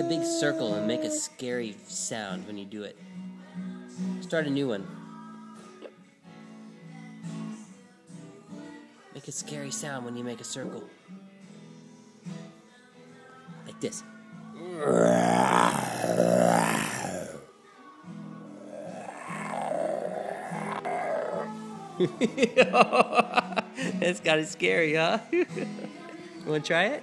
big circle and make a scary sound when you do it. Start a new one. Make a scary sound when you make a circle. Like this. That's kind of scary, huh? You want to try it?